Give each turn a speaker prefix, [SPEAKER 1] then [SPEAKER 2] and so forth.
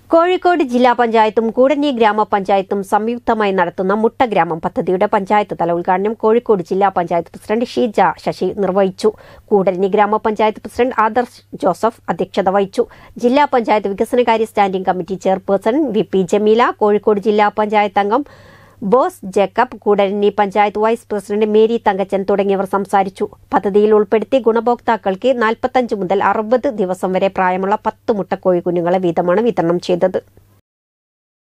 [SPEAKER 1] കോഴിക്കോട് ജില്ലാ പഞ്ചായത്തും കൂടഞ്ഞി ഗ്രാമപഞ്ചായത്തും സംയുക്തമായി നടത്തുന്ന മുട്ടഗ്രാമം പദ്ധതിയുടെ പഞ്ചായത്ത് തല ഉദ്ഘാടനം കോഴിക്കോട് ജില്ലാ പഞ്ചായത്ത് പ്രസിഡന്റ് ഷീജ ശശി നിർവഹിച്ചു. കൂടഞ്ഞി ഗ്രാമപഞ്ചായത്ത് പ്രസിഡന്റ് ആദർശ് ജോസഫ് അധ്യക്ഷത വഹിച്ചു. ജില്ലാ പഞ്ചായത്ത് വികസനകാര്യ standing committee chairperson V Jameela, Kozhikode ജില്ലാ പഞ്ചായത്ത് അംഗം ബോസ് ജേക്കബ്, കൂടഞ്ഞി പഞ്ചായത്ത് വൈസ് പ്രസിഡന്റ് മേരി തങ്കച്ചൻ തുടങ്ങിയവർ സംസാരിച്ചു. പദ്ധതിയിൽ ഉൾപ്പെടുത്തി ഗുണഭോക്താക്കൾക്ക് 45 മുതൽ 60 ദിവസം വരെ പ്രായമുള്ള 10 മുട്ടക്കോഴി കുഞ്ഞുങ്ങളെ വീതമാണ് വിതരണം ചെയ്തത്.